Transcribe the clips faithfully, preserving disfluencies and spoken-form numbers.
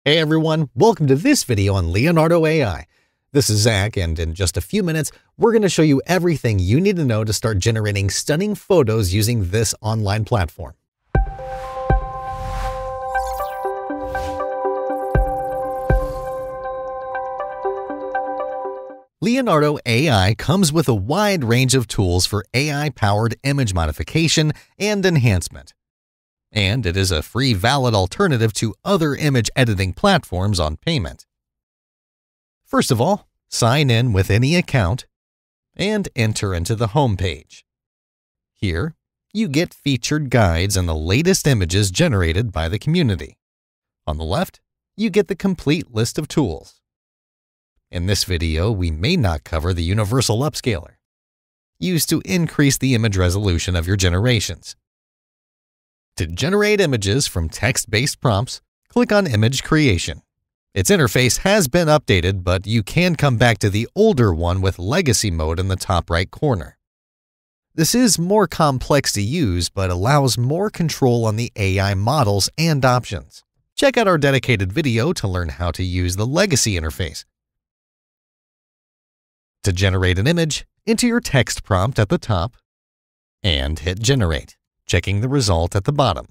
Hey everyone, welcome to this video on Leonardo A I. This is Zach, and in just a few minutes, we're going to show you everything you need to know to start generating stunning photos using this online platform. Leonardo A I comes with a wide range of tools for A I-powered image modification and enhancement. And it is a free, valid alternative to other image editing platforms on payment. First of all, sign in with any account and enter into the home page. Here, you get featured guides and the latest images generated by the community. On the left, you get the complete list of tools. In this video, we may not cover the universal upscaler, used to increase the image resolution of your generations. To generate images from text-based prompts, click on Image Creation. Its interface has been updated, but you can come back to the older one with Legacy Mode in the top right corner. This is more complex to use, but allows more control on the A I models and options. Check out our dedicated video to learn how to use the Legacy interface. To generate an image, enter your text prompt at the top and hit Generate, checking the result at the bottom.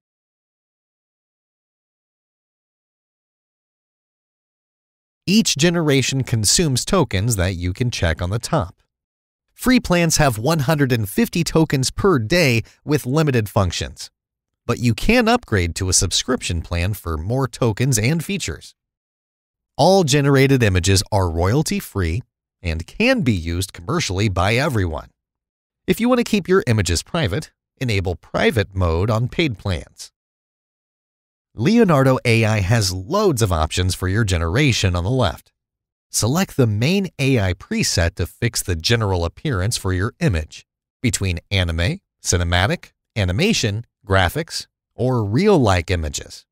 Each generation consumes tokens that you can check on the top. Free plans have one hundred fifty tokens per day with limited functions, but you can upgrade to a subscription plan for more tokens and features. All generated images are royalty-free and can be used commercially by everyone. If you want to keep your images private, enable private mode on paid plans. Leonardo A I has loads of options for your generation on the left. Select the main A I preset to fix the general appearance for your image between anime, cinematic, animation, graphics, or real-like images.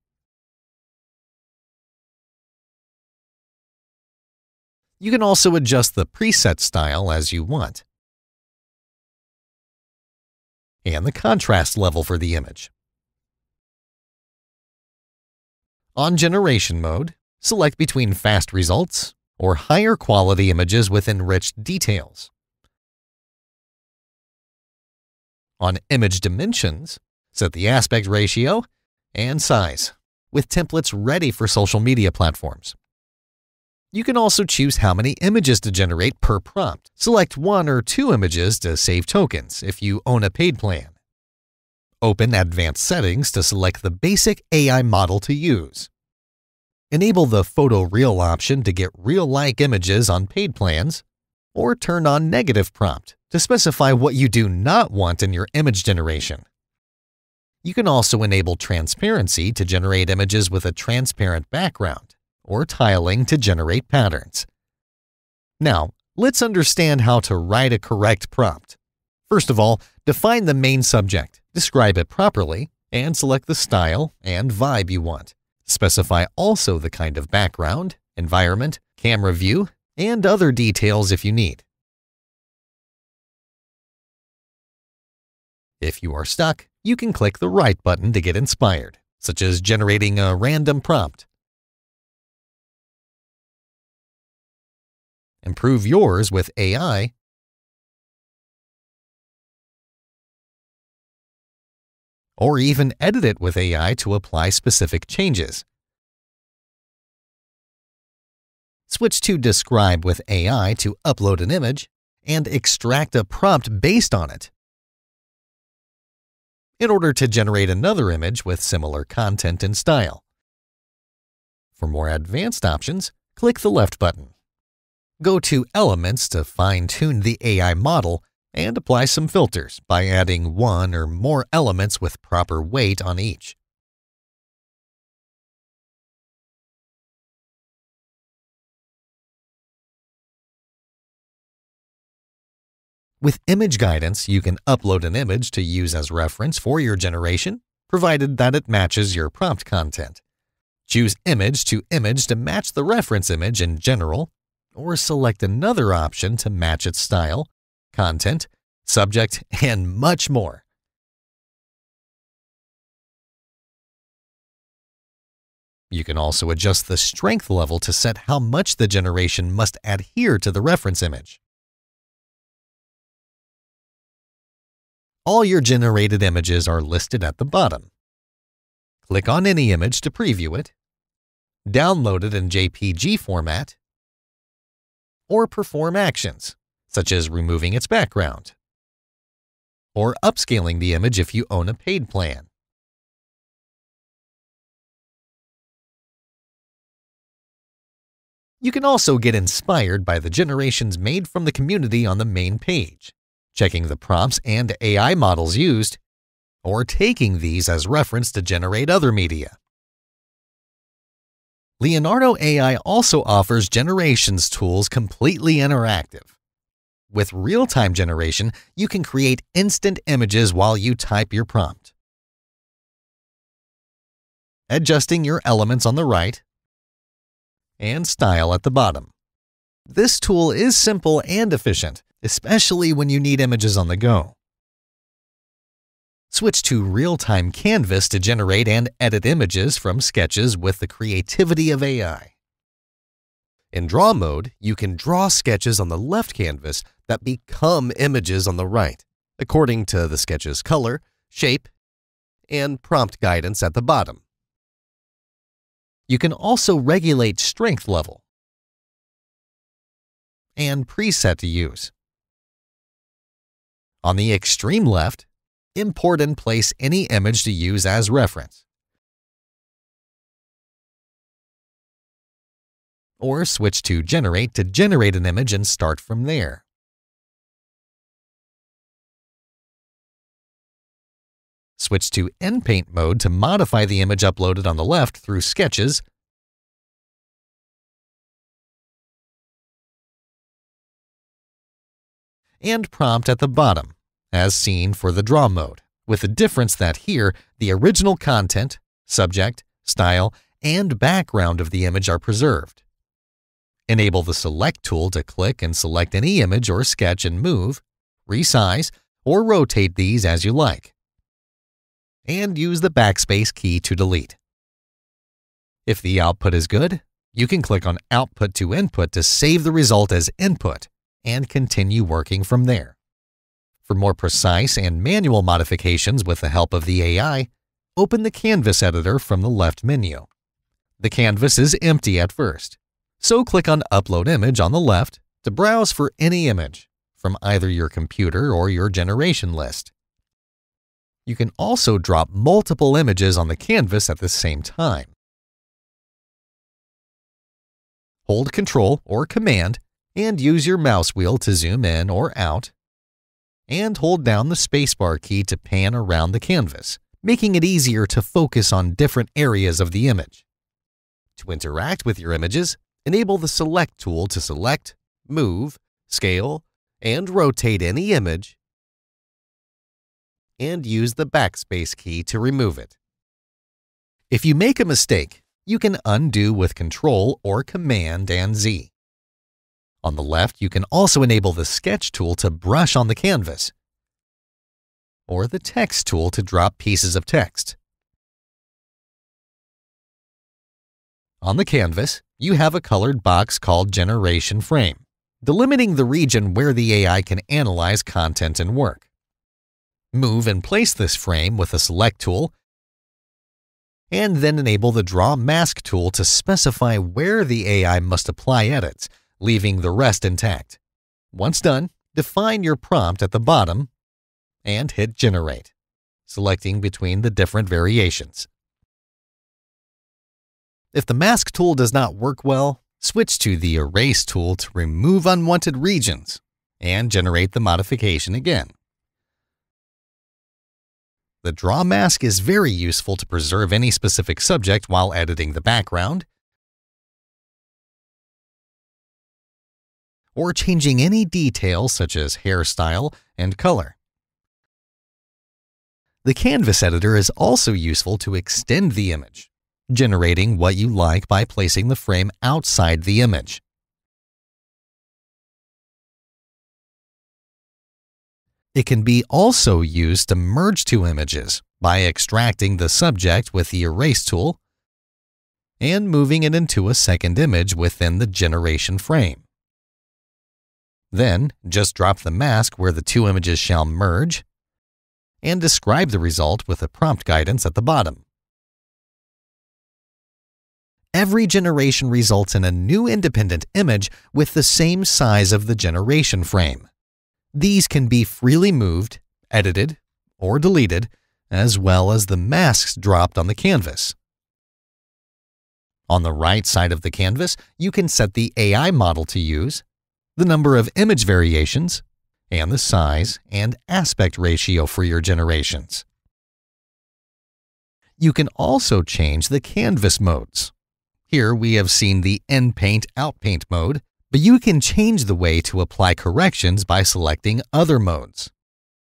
You can also adjust the preset style as you want, and the contrast level for the image. On generation mode, select between fast results or higher quality images with enriched details. On image dimensions, set the aspect ratio and size, with templates ready for social media platforms. You can also choose how many images to generate per prompt. Select one or two images to save tokens if you own a paid plan. Open Advanced Settings to select the basic A I model to use. Enable the Photo Real option to get real-like images on paid plans, or turn on Negative Prompt to specify what you do not want in your image generation. You can also enable Transparency to generate images with a transparent background, or tiling to generate patterns. Now, let's understand how to write a correct prompt. First of all, define the main subject, describe it properly, and select the style and vibe you want. Specify also the kind of background, environment, camera view, and other details if you need. If you are stuck, you can click the right button to get inspired, such as generating a random prompt. Improve yours with A I, or even edit it with A I to apply specific changes. Switch to Describe with A I to upload an image and extract a prompt based on it, in order to generate another image with similar content and style. For more advanced options, click the left button. Go to Elements to fine-tune the A I model and apply some filters by adding one or more elements with proper weight on each. With Image Guidance, you can upload an image to use as reference for your generation, provided that it matches your prompt content. Choose Image to Image to match the reference image in general, or select another option to match its style, content, subject, and much more. You can also adjust the strength level to set how much the generation must adhere to the reference image. All your generated images are listed at the bottom. Click on any image to preview it, download it in J P G format, or perform actions, such as removing its background, or upscaling the image if you own a paid plan. You can also get inspired by the generations made from the community on the main page, checking the prompts and A I models used, or taking these as reference to generate other media. Leonardo A I also offers generations tools completely interactive. With Realtime Generation, you can create instant images while you type your prompt. Adjusting your elements on the right and style at the bottom. This tool is simple and efficient, especially when you need images on the go. Switch to Realtime Canvas to generate and edit images from sketches with the creativity of A I. In Draw mode, you can draw sketches on the left canvas that become images on the right, according to the sketch's color, shape, and prompt guidance at the bottom. You can also regulate strength level and preset to use. On the extreme left, import and place any image to use as reference. Or switch to Generate to generate an image and start from there. Switch to Inpaint mode to modify the image uploaded on the left through Sketches, and Prompt at the bottom, as seen for the Draw mode, with the difference that here the original content, subject, style, and background of the image are preserved. Enable the Select tool to click and select any image or sketch and move, resize, or rotate these as you like. And use the backspace key to delete. If the output is good, you can click on Output to Input to save the result as input and continue working from there. For more precise and manual modifications with the help of the A I, open the Canvas editor from the left menu. The canvas is empty at first, so click on Upload Image on the left to browse for any image from either your computer or your generation list. You can also drop multiple images on the canvas at the same time. Hold Control or Command and use your mouse wheel to zoom in or out, and hold down the spacebar key to pan around the canvas, making it easier to focus on different areas of the image. To interact with your images, enable the Select tool to select, move, scale, and rotate any image, and use the backspace key to remove it. If you make a mistake, you can undo with Control or Command and Z. On the left, you can also enable the Sketch tool to brush on the canvas, or the Text tool to drop pieces of text. On the canvas, you have a colored box called Generation Frame, delimiting the region where the A I can analyze content and work. Move and place this frame with the Select tool, and then enable the Draw Mask tool to specify where the A I must apply edits, leaving the rest intact. Once done, define your prompt at the bottom and hit Generate, selecting between the different variations. If the Mask tool does not work well, switch to the Erase tool to remove unwanted regions and generate the modification again. The Draw Mask is very useful to preserve any specific subject while editing the background, or changing any details such as hairstyle and color. The Canvas editor is also useful to extend the image, generating what you like by placing the frame outside the image. It can be also used to merge two images by extracting the subject with the Erase tool and moving it into a second image within the generation frame. Then, just drop the mask where the two images shall merge, and describe the result with a prompt guidance at the bottom. Every generation results in a new independent image with the same size of the generation frame. These can be freely moved, edited, or deleted, as well as the masks dropped on the canvas. On the right side of the canvas, you can set the A I model to use, the number of image variations, and the size and aspect ratio for your generations. You can also change the canvas modes. Here we have seen the in-paint, out-paint mode, but you can change the way to apply corrections by selecting other modes.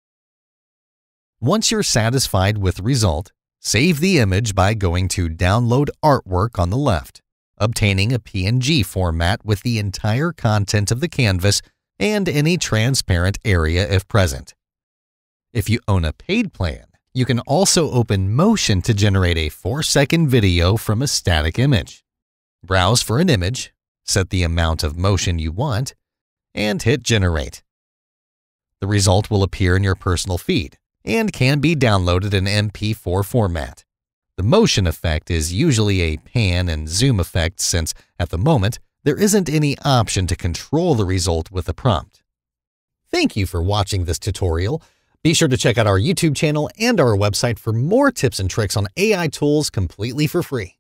Once you're satisfied with the result, save the image by going to Download Artwork on the left, obtaining a P N G format with the entire content of the canvas and any transparent area if present. If you own a paid plan, you can also open Motion to generate a four second video from a static image. Browse for an image, set the amount of motion you want, and hit Generate. The result will appear in your personal feed and can be downloaded in M P four format. The motion effect is usually a pan and zoom effect since, at the moment, there isn't any option to control the result with a prompt. Thank you for watching this tutorial. Be sure to check out our YouTube channel and our website for more tips and tricks on A I tools completely for free.